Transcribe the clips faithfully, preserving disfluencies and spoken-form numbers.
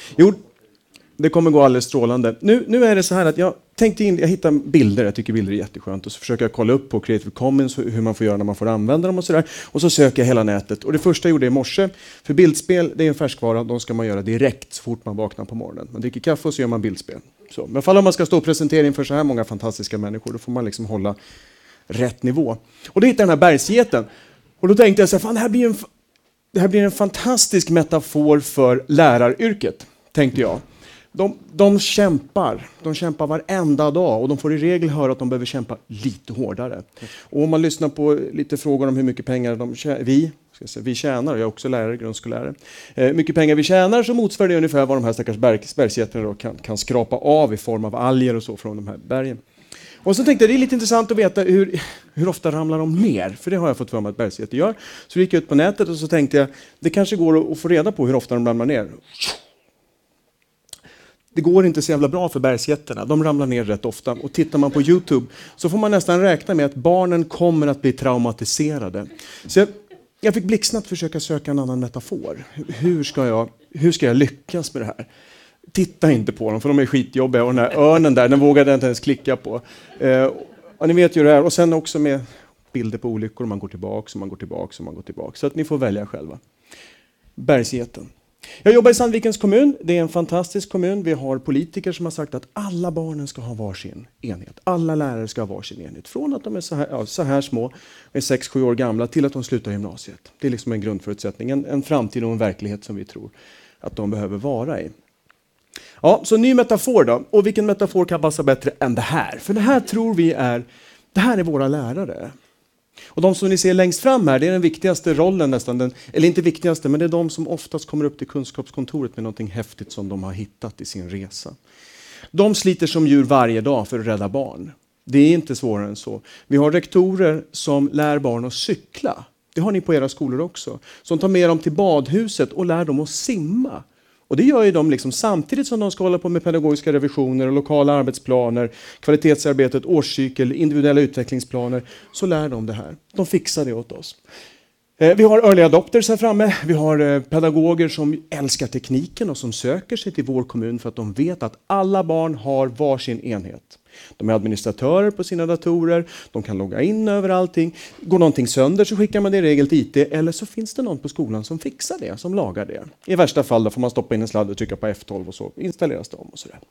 Jo, det kommer gå alldeles strålande. Nu, nu är det så här att jag tänkte in, jag hittar bilder, jag tycker bilder är jätteskönt. Och så försöker jag kolla upp på Creative Commons hur man får göra när man får använda dem och sådär. Och så söker jag hela nätet. Och det första jag gjorde i morse, för bildspel, det är en färskvara, de ska man göra direkt så fort man vaknar på morgonen. Man dricker kaffe och så gör man bildspel. Så. Men fall om man ska stå och presentera inför så här många fantastiska människor, då får man liksom hålla rätt nivå. Och då hittade jag den här bergsgeten. Och då tänkte jag så här, fan det här blir en, det här blir en fantastisk metafor för läraryrket, tänkte jag. De, de kämpar, de kämpar varenda dag och de får i regel höra att de behöver kämpa lite hårdare. Och om man lyssnar på lite frågor om hur mycket pengar de tjänar, vi, ska jag säga, vi tjänar, jag är också lärare, grundskollärare, eh, mycket pengar vi tjänar så motsvarar det ungefär vad de här stackars berg, bergsgeterna kan, kan skrapa av i form av alger och så från de här bergen. Och så tänkte jag, det är lite intressant att veta hur, hur ofta ramlar de ner, för det har jag fått för mig att bergsgeter gör. Så gick jag ut på nätet och så tänkte jag, det kanske går att få reda på hur ofta de ramlar ner. Det går inte så jävla bra för bergsgetterna. De ramlar ner rätt ofta. Och tittar man på YouTube så får man nästan räkna med att barnen kommer att bli traumatiserade. Så jag, jag fick blixtsnabbt försöka söka en annan metafor. Hur ska jag, hur ska jag lyckas med det här? Titta inte på dem för de är skitjobbiga. Och den här örnen där, den vågade jag inte ens klicka på. Eh, och ni vet ju det här. Och sen också med bilder på olyckor. Man går tillbaka och man går tillbaka och man går tillbaka. Så att ni får välja själva. Bergsgeten. Jag jobbar i Sandvikens kommun. Det är en fantastisk kommun. Vi har politiker som har sagt att alla barnen ska ha varsin enhet. Alla lärare ska ha varsin enhet. Från att de är så här, ja, så här små, är sex sju år gamla, till att de slutar gymnasiet. Det är liksom en grundförutsättning. En, en framtid och en verklighet som vi tror att de behöver vara i. Ja, så ny metafor då. Och vilken metafor kan passa bättre än det här? För det här tror vi är, det här är våra lärare. Och de som ni ser längst fram här, det är den viktigaste rollen nästan. Den, eller inte viktigaste, men det är de som oftast kommer upp till kunskapskontoret med någonting häftigt som de har hittat i sin resa. De sliter som djur varje dag för att rädda barn. Det är inte svårare än så. Vi har rektorer som lär barn att cykla. Det har ni på era skolor också. Som tar med dem till badhuset och lär dem att simma. Och det gör ju de liksom samtidigt som de ska hålla på med pedagogiska revisioner och lokala arbetsplaner, kvalitetsarbetet, årscykel, individuella utvecklingsplaner, så lär de det här. De fixar det åt oss. Vi har early adopters här framme. Vi har pedagoger som älskar tekniken och som söker sig till vår kommun för att de vet att alla barn har varsin enhet. De är administratörer på sina datorer, de kan logga in över allting. Går någonting sönder så skickar man det i regel till I T, eller så finns det någon på skolan som fixar det, som lagar det. I värsta fall då får man stoppa in en sladd och trycka på F tolv och så installeras det om och sådär.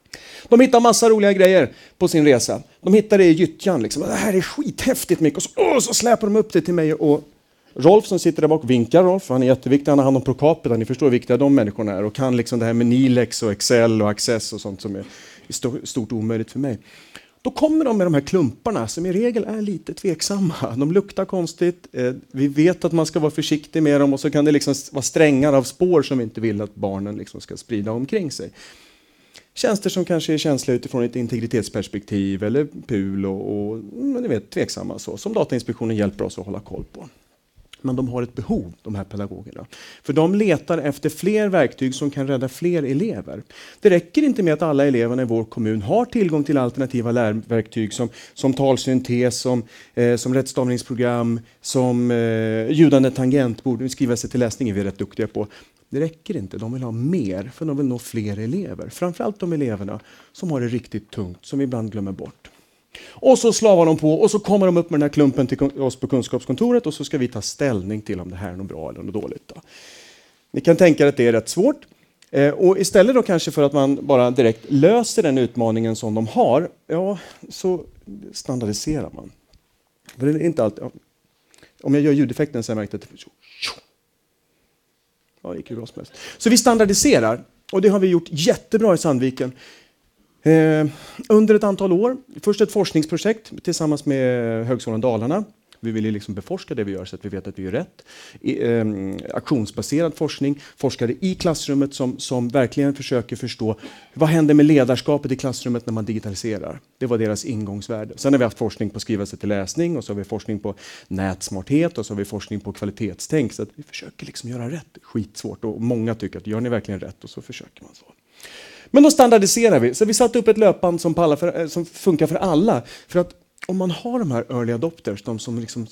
De hittar massa roliga grejer på sin resa. De hittar det i gyttjan liksom. Det här är skithäftigt mycket. Och så, åh, så släpar de upp det till mig och Rolf som sitter där bak vinkar Rolf. Han är jätteviktig, han har hand om ProCapita. Ni förstår hur viktiga de människorna är. Och kan liksom det här med Nilex och Excel och Access och sånt som är stort omöjligt för mig. Då kommer de med de här klumparna som i regel är lite tveksamma. De luktar konstigt. Vi vet att man ska vara försiktig med dem och så kan det liksom vara strängar av spår som vi inte vill att barnen liksom ska sprida omkring sig. Tjänster som kanske är känsliga utifrån ett integritetsperspektiv eller P U L och, och men ni vet, tveksamma så. Som Datainspektionen hjälper oss att hålla koll på. Men de har ett behov, de här pedagogerna. För de letar efter fler verktyg som kan rädda fler elever. Det räcker inte med att alla eleverna i vår kommun har tillgång till alternativa lärverktyg som, som talsyntes, som, eh, som rättstavningsprogram, som eh, ljudande tangentbord. Skriva sig till läsning är vi rätt duktiga på. Det räcker inte, de vill ha mer för de vill nå fler elever. Framförallt de eleverna som har det riktigt tungt, som vi ibland glömmer bort. Och så slavar de på och så kommer de upp med den här klumpen till oss på kunskapskontoret och så ska vi ta ställning till om det här är något bra eller något dåligt. Då. Ni kan tänka er att det är rätt svårt. Eh, och istället då kanske för att man bara direkt löser den utmaningen som de har, ja, så standardiserar man. För det är inte alltid, ja. Om jag gör ljudeffekten så har jag märkt att det ja, det gick ju bra som helst. Så vi standardiserar och det har vi gjort jättebra i Sandviken. Eh, under ett antal år. Först ett forskningsprojekt tillsammans med Högskolan Dalarna. Vi vill liksom beforska det vi gör så att vi vet att vi gör rätt. I, eh, aktionsbaserad forskning. Forskare i klassrummet som, som verkligen försöker förstå vad händer med ledarskapet i klassrummet när man digitaliserar. Det var deras ingångsvärde. Sen har vi haft forskning på skriva sig till läsning och så har vi forskning på nätsmarthet och så har vi forskning på kvalitetstänk. Så att vi försöker liksom göra rätt. Skitsvårt och många tycker att gör ni verkligen rätt och så försöker man så. Men då standardiserar vi. Så vi satte upp ett löpband som, för, som funkar för alla. För att om man har de här early adopters, de som liksom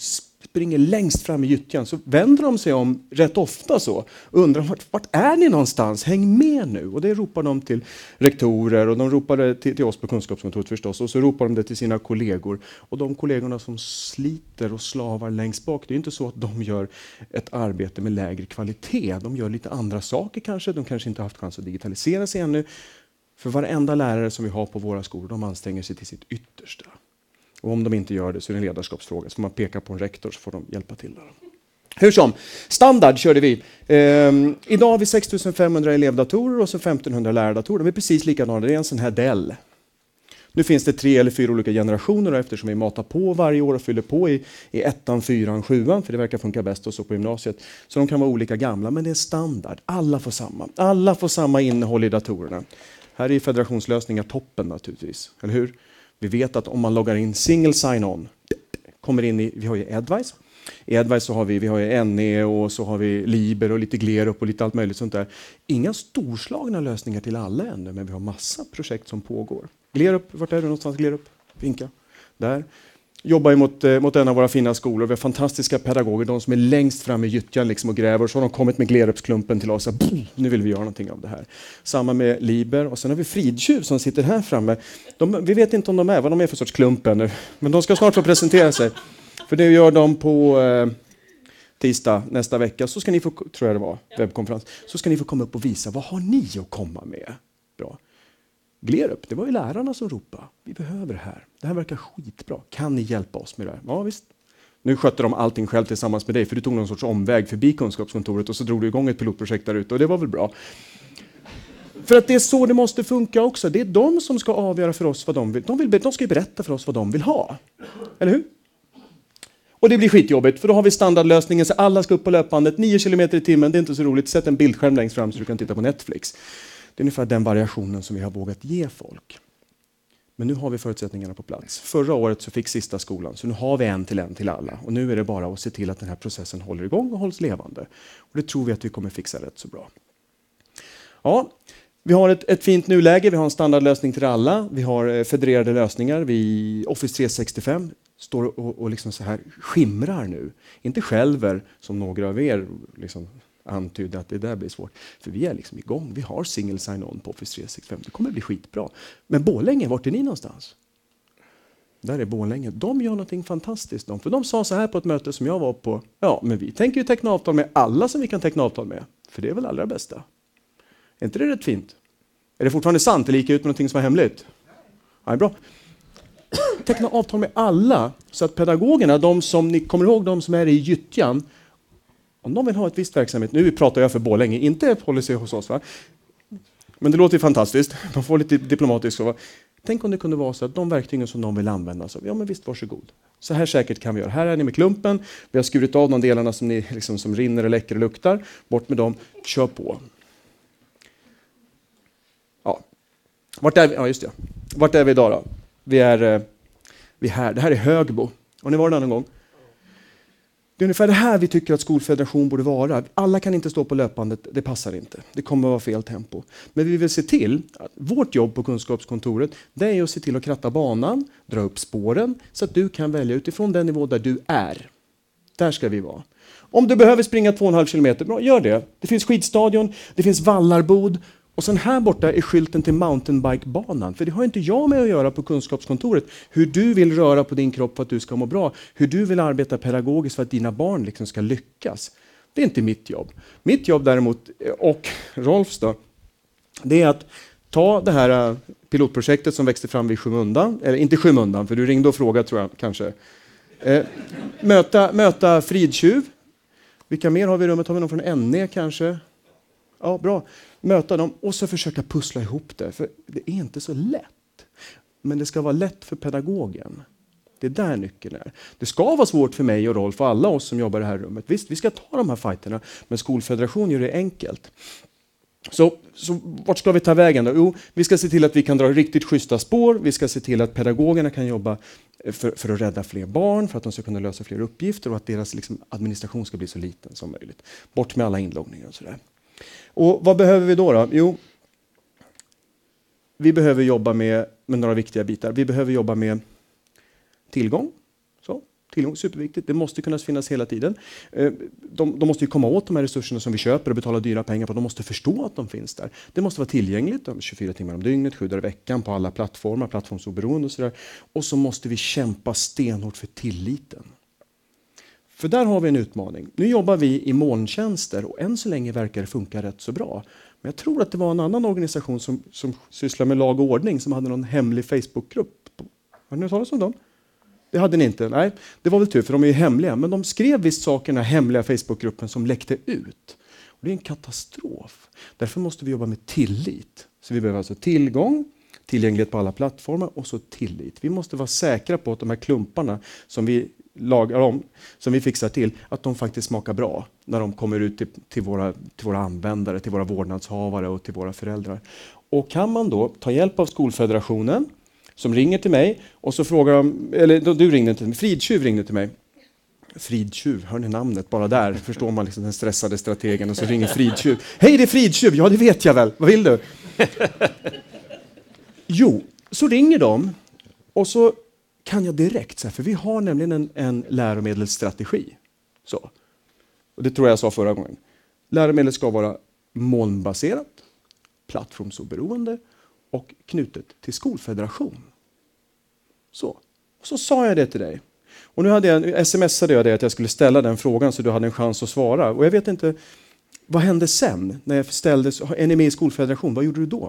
springer längst fram i gyttjan, så vänder de sig om rätt ofta så och undrar vart, vart är ni någonstans? Häng med nu! Och det ropar de till rektorer och de ropar det till, till oss på kunskapskontoret förstås, och så ropar de det till sina kollegor. Och de kollegorna som sliter och slavar längst bak, det är inte så att de gör ett arbete med lägre kvalitet. De gör lite andra saker kanske, de kanske inte har haft chans att digitalisera sig ännu. För varenda lärare som vi har på våra skolor, de anstränger sig till sitt yttersta. Och om de inte gör det så är det en ledarskapsfråga. Så får man peka på en rektor så får de hjälpa till där. Hur som, standard körde vi. Ehm, idag har vi sex tusen femhundra elevdatorer och så femtonhundra lärardatorer. De är precis likadana, det är en sån här Dell. Nu finns det tre eller fyra olika generationer eftersom vi matar på varje år och fyller på i, i ettan, fyran, sjuan. För det verkar funka bäst och så på gymnasiet. Så de kan vara olika gamla, men det är standard. Alla får samma. Alla får samma innehåll i datorerna. Här är federationslösningar toppen naturligtvis, eller hur? Vi vet att om man loggar in single sign-on, kommer in i, vi har ju Advice. I Advice så har vi, vi har ju N E och så har vi Liber och lite Glerup och lite allt möjligt sånt där. Inga storslagna lösningar till alla ännu, men vi har massa projekt som pågår. Glerup, vart är du någonstans? Glerup? Vinka. Där. Jobbar emot, mot en av våra fina skolor. Vi har fantastiska pedagoger, de som är längst fram i gyttjan liksom och gräver. Så har de kommit med Glerupsklumpen till oss och nu vill vi göra någonting av det här. Samma med Liber. Och sen har vi Fridtjuv som sitter här framme. De, vi vet inte om de är, vad de är för sorts klumpen nu. Men de ska snart få presentera sig. För det gör de på eh, tisdag nästa vecka. Så ska ni få, tror jag det var, webbkonferens. Så ska ni få komma upp och visa, vad har ni att komma med? Bra. Glerup, det var ju lärarna som ropade. Vi behöver det här. Det här verkar skitbra. Kan ni hjälpa oss med det här? Ja visst. Nu skötte de allting själv tillsammans med dig. För du tog någon sorts omväg förbi kunskapskontoret. Och så drog du igång ett pilotprojekt där ute. Och det var väl bra. För att det är så det måste funka också. Det är de som ska avgöra för oss vad de vill. De, vill, de ska ju berätta för oss vad de vill ha. Eller hur? Och det blir skitjobbigt. För då har vi standardlösningen. Så alla ska upp på löpbandet. nio kilometer i timmen. Det är inte så roligt. Sätt en bildskärm längst fram så du kan titta på Netflix. Det är ungefär den variationen som vi har vågat ge folk. Men nu har vi förutsättningarna på plats. Förra året så fick sista skolan, så nu har vi en till en till alla. Och nu är det bara att se till att den här processen håller igång och hålls levande. Och det tror vi att vi kommer fixa rätt så bra. Ja, vi har ett, ett fint nuläge, vi har en standardlösning till alla. Vi har federerade lösningar. Vi, Office tre sextiofem står och, och liksom så här skimrar nu. Inte skälver som några av er liksom antydde att det där blir svårt. För vi är liksom igång. Vi har single sign-on på Office tre sextiofem. Det kommer bli skitbra. Men Borlänge, vart är ni någonstans? Där är Borlänge. De gör någonting fantastiskt. För de sa så här på ett möte som jag var på. Ja, men vi tänker ju teckna avtal med alla som vi kan teckna avtal med. För det är väl allra bästa. Är inte det rätt fint? Är det fortfarande sant? Det lika ut med någonting som var hemligt? Ja, bra. Teckna avtal med alla. Så att pedagogerna, de som ni kommer ihåg, de som är i gyttjan. Om de vill ha ett visst verksamhet, nu pratar jag för Borlänge, inte policy hos oss va? Men det låter ju fantastiskt, de får lite diplomatiskt. Så. Tänk om det kunde vara så att de verktygen som de vill använda, så, ja men visst varsågod. Så här säkert kan vi göra. Här är ni med klumpen, vi har skurit av de delarna som, ni, liksom, som rinner och läcker och luktar. Bort med dem, kör på. Ja, vart är vi, ja, just det. Vart är vi idag då? Vi är, vi är här, det här är Högbo. Har ni varit där någon gång? Det är ungefär det här vi tycker att skolfederation borde vara. Alla kan inte stå på löpbandet, det passar inte. Det kommer att vara fel tempo. Men vi vill se till, att vårt jobb på kunskapskontoret, det är att se till att kratta banan, dra upp spåren, så att du kan välja utifrån den nivå där du är. Där ska vi vara. Om du behöver springa två och en halv kilometer, bra, gör det. Det finns skidstadion, det finns vallarbod. Och sen här borta är skylten till mountainbikebanan. För det har inte jag med att göra på kunskapskontoret. Hur du vill röra på din kropp för att du ska må bra. Hur du vill arbeta pedagogiskt för att dina barn liksom ska lyckas. Det är inte mitt jobb. Mitt jobb däremot, och Rolfs då, det är att ta det här pilotprojektet som växte fram vid Skymundan. Eller inte Skymundan, för du ringde och frågade tror jag kanske. Eh, möta, möta Fridtjuv. Vilka mer har vi i rummet? Har vi någon från N E kanske? Ja, bra. Möta dem och så försöka pussla ihop det. För det är inte så lätt. Men det ska vara lätt för pedagogen. Det är där nyckeln är. Det ska vara svårt för mig och Rolf och alla oss som jobbar i det här rummet. Visst, vi ska ta de här fighterna. Men skolfederation gör det enkelt. Så, så vart ska vi ta vägen då? Jo, vi ska se till att vi kan dra riktigt schyssta spår. Vi ska se till att pedagogerna kan jobba för, för att rädda fler barn. För att de ska kunna lösa fler uppgifter. Och att deras liksom, administration ska bli så liten som möjligt. Bort med alla inloggningar och sådär. Och vad behöver vi då, då? Jo, vi behöver jobba med, med några viktiga bitar. Vi behöver jobba med tillgång. Så, Tillgång, superviktigt. Det måste kunna finnas hela tiden. De, de måste ju komma åt de här resurserna som vi köper och betalar dyra pengar på. De måste förstå att de finns där. Det måste vara tillgängligt tjugofyra timmar om dygnet, sju dagar i veckan på alla plattformar, plattformsoberoende och sådär. Och så måste vi kämpa stenhårt för tilliten. För där har vi en utmaning. Nu jobbar vi i molntjänster och än så länge verkar det funka rätt så bra. Men jag tror att det var en annan organisation som, som sysslar med lag och ordning som hade någon hemlig Facebookgrupp. Har ni hört talas om dem? Det hade ni inte. Nej, det var väl tur för de är ju hemliga. Men de skrev visst saker i den här hemliga Facebookgruppen som läckte ut. Och det är en katastrof. Därför måste vi jobba med tillit. Så vi behöver alltså tillgång, tillgänglighet på alla plattformar och så tillit. Vi måste vara säkra på att de här klumparna som vi lagar om, som vi fixar till, att de faktiskt smakar bra när de kommer ut till, till, våra, till våra användare, till våra vårdnadshavare och till våra föräldrar. Och kan man då ta hjälp av Skolfederationen som ringer till mig och så frågar de, eller då, du ringde till mig, Fridtjuv ringde till mig. Fridtjuv, hör ni namnet? Bara där förstår man liksom den stressade strategen och så ringer Fridtjuv. Hej, det är Fridtjuv! Ja, det vet jag väl. Vad vill du? Jo, så ringer de och så kan jag direkt säga, för vi har nämligen en, en läromedelsstrategi. Så. Och det tror jag jag sa förra gången. Läromedel ska vara molnbaserat, plattformsoberoende och knutet till Skolfederation. Så. Och så sa jag det till dig. Och nu hade jag, smsade jag dig att jag skulle ställa den frågan så du hade en chans att svara. Och jag vet inte, vad hände sen när jag ställde, är ni med i Skolfederation? Vad gjorde du då? Uh,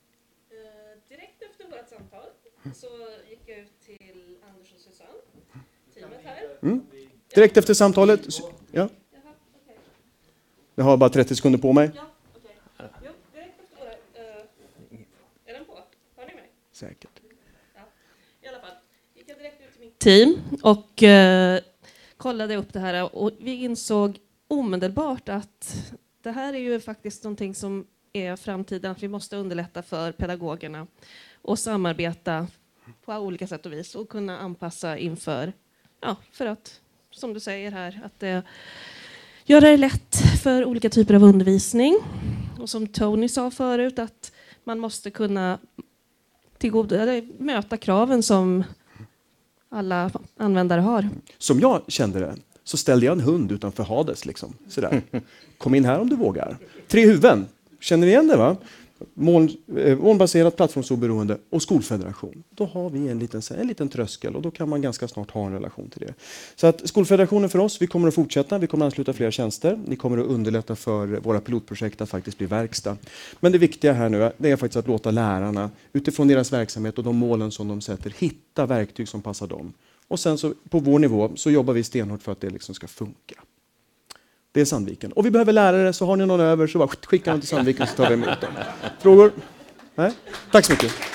direkt efter vårt samtal så gick jag ut till Anders och Susanne, teamet här. Mm. Direkt efter samtalet? Ja. Jaha, okay. Jag har bara trettio sekunder på mig. Ja, okej. Okay. Jo, direkt efter våra... Uh, är den på? Har ni mig? Säkert. Ja, i alla fall. Gick jag direkt ut till mitt team och uh, kollade upp det här och vi insåg omedelbart att det här är ju faktiskt någonting som är framtiden, att vi måste underlätta för pedagogerna och samarbeta på olika sätt och vis och kunna anpassa inför, ja, för att, som du säger här, att det göra det lätt för olika typer av undervisning. Och som Tony sa förut, att man måste kunna tillgodo- möta kraven som alla användare har. Som jag kände det så ställde jag en hund utanför Hades. Liksom. Sådär. Kom in här om du vågar. Tre huvuden. Känner ni igen det, va? Moln, eh, molnbaserat, plattformsoberoende och Skolfederation. Då har vi en liten, en liten tröskel och då kan man ganska snart ha en relation till det. Så att Skolfederationen för oss, vi kommer att fortsätta. Vi kommer att ansluta fler tjänster. Ni kommer att underlätta för våra pilotprojekt att faktiskt bli verkstad. Men det viktiga här nu det är faktiskt att låta lärarna utifrån deras verksamhet och de målen som de sätter hitta verktyg som passar dem. Och sen så på vår nivå så jobbar vi stenhårt för att det liksom ska funka. Det är Sandviken. Och vi behöver lärare, så har ni någon över så bara skicka dem till Sandviken så tar vi emot dem. Frågor? Nej? Tack så mycket.